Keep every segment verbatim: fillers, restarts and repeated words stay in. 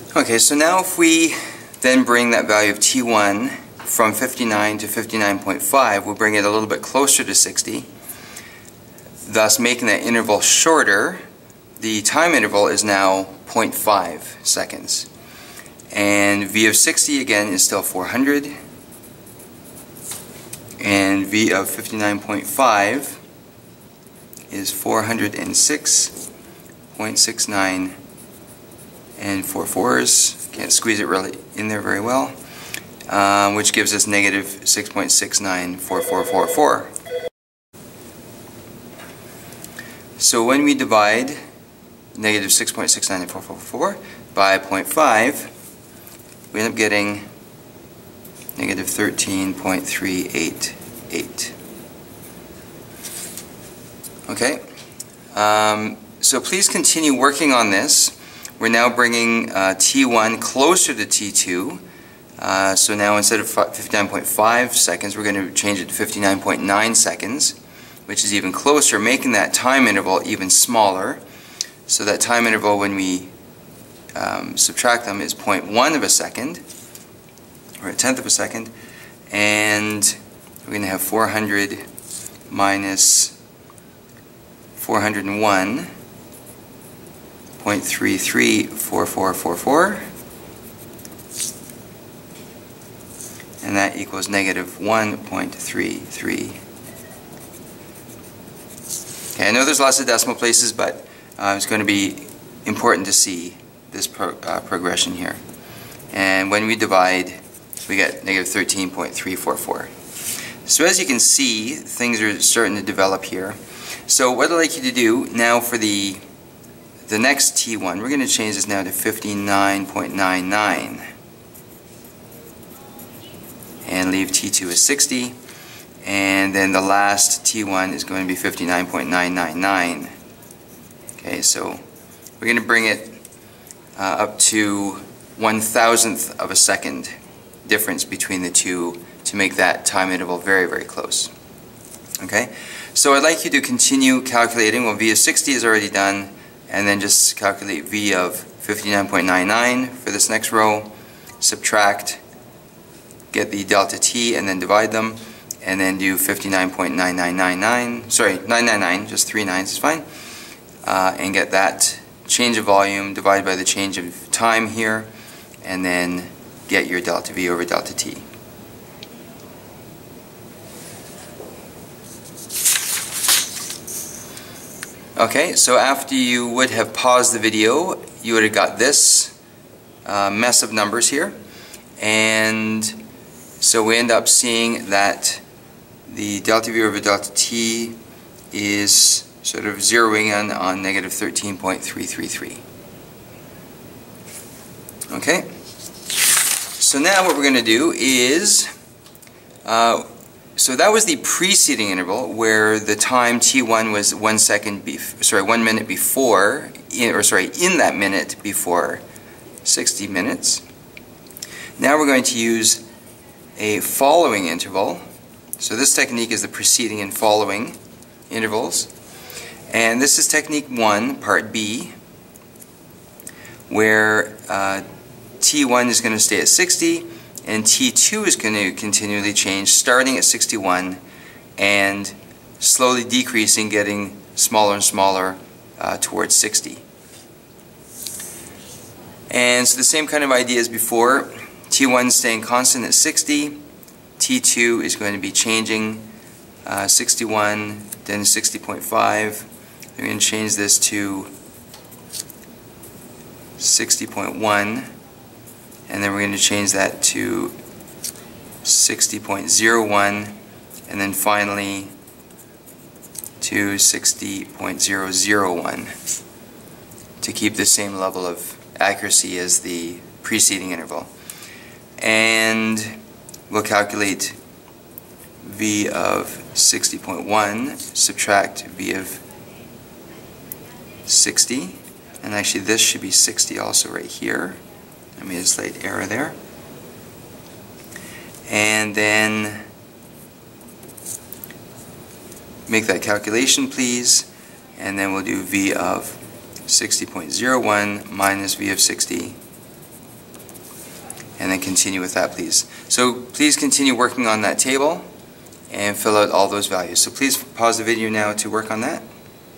Okay, so now if we then bring that value of T one from fifty-nine to fifty-nine point five, we'll bring it a little bit closer to sixty, thus making that interval shorter. The time interval is now zero point five seconds. And V of sixty again is still four hundred. And V of fifty-nine point five is four hundred six point six nine and four fours. Can't squeeze it really in there very well. Um, which gives us negative six point six nine four four four four. So when we divide negative six point six nine four four four by zero point five, we end up getting negative thirteen point three eight eight. Okay, um, so please continue working on this. We're now bringing uh, T one closer to T two. Uh, so now instead of fifty-nine point five seconds, we're going to change it to fifty-nine point nine seconds, which is even closer, making that time interval even smaller. So that time interval, when we um, subtract them, is zero point one of a second, or a tenth of a second, and we're going to have four hundred minus four hundred one point three three four four four four, and that equals negative one point three three. Okay, I know there's lots of decimal places, but uh, it's going to be important to see this pro uh, progression here. And when we divide, we get negative thirteen point three four four. So as you can see, things are starting to develop here. So what I'd like you to do now for the the next T one, we're going to change this now to fifty-nine point nine nine. And leave T two as sixty. And then the last T one is going to be fifty-nine point nine nine nine. Okay, so we're going to bring it uh, up to one thousandth of a second difference between the two to make that time interval very, very close. Okay, so I'd like you to continue calculating. Well, V of sixty is already done, and then just calculate V of fifty-nine point nine nine for this next row, subtract, get the delta T, and then divide them, and then do fifty-nine point nine nine nine nine, sorry, nine nine nine, just three nines is fine, uh, and get that change of volume divided by the change of time here, and then get your delta V over delta T. Okay, so after you would have paused the video, you would have got this uh, mess of numbers here, and so we end up seeing that the delta V over delta T is sort of zeroing in on negative thirteen point three three three. Okay, so now what we're going to do is, uh, so that was the preceding interval where the time T one was one second, bef sorry, one minute before, in, or sorry, in that minute before sixty minutes. Now we're going to use a following interval. So this technique is the preceding and following intervals. And this is technique one, part B, where uh, T one is going to stay at sixty and T two is going to continually change, starting at sixty-one and slowly decreasing, getting smaller and smaller uh, towards sixty. And so the same kind of idea as before. T one staying constant at sixty, T two is going to be changing, uh, sixty-one, then sixty point five. We're going to change this to sixty point one, and then we're going to change that to sixty point zero one, and then finally to sixty point zero zero one to keep the same level of accuracy as the preceding interval. And we'll calculate V of sixty point one, subtract V of sixty, and actually this should be sixty also right here. I made a slight error there. And then make that calculation, please, and then we'll do V of sixty point zero one minus V of sixty, and continue with that, please. So please continue working on that table and fill out all those values. So please pause the video now to work on that.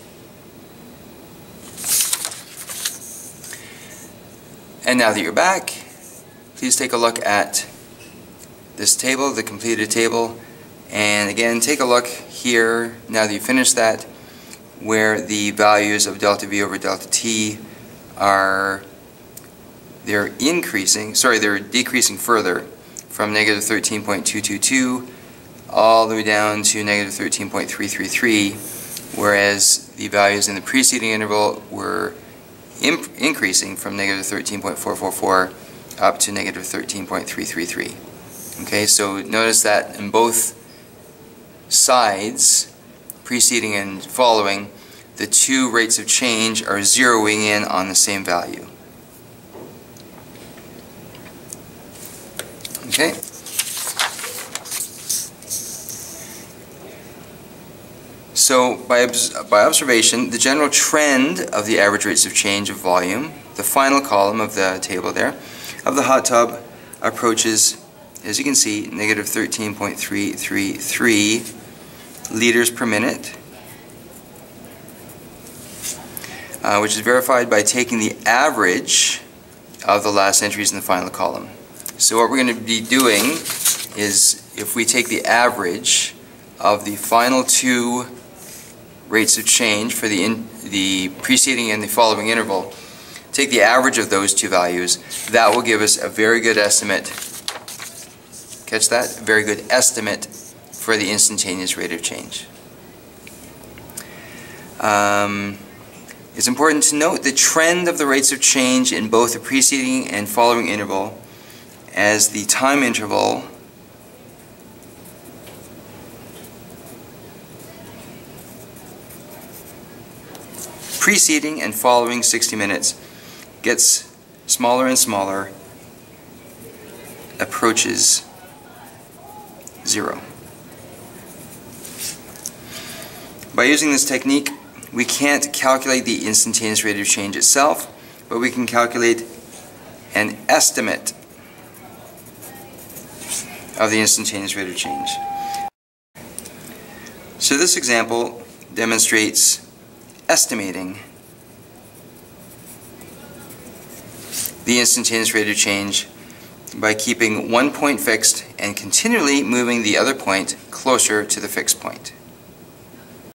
And now that you're back, please take a look at this table, the completed table, and again take a look here, now that you finished that, where the values of delta V over delta T are, they're increasing, sorry, they're decreasing further from negative thirteen point two two two all the way down to negative thirteen point three three three, whereas the values in the preceding interval were imp increasing from negative thirteen point four four four up to negative thirteen point three three three. Okay, so notice that in both sides, preceding and following, the two rates of change are zeroing in on the same value. Okay? So by, by observation, the general trend of the average rates of change of volume, the final column of the table there, of the hot tub approaches, as you can see, negative thirteen point three three three liters per minute, uh, which is verified by taking the average of the last entries in the final column. So what we're going to be doing is, if we take the average of the final two rates of change for the, in, the preceding and the following interval, take the average of those two values, that will give us a very good estimate, catch that? A very good estimate for the instantaneous rate of change. Um, it's important to note the trend of the rates of change in both the preceding and following interval, as the time interval preceding and following sixty minutes gets smaller and smaller, approaches zero. By using this technique, we can't calculate the instantaneous rate of change itself, but we can calculate an estimate of the instantaneous rate of change. So this example demonstrates estimating the instantaneous rate of change by keeping one point fixed and continually moving the other point closer to the fixed point.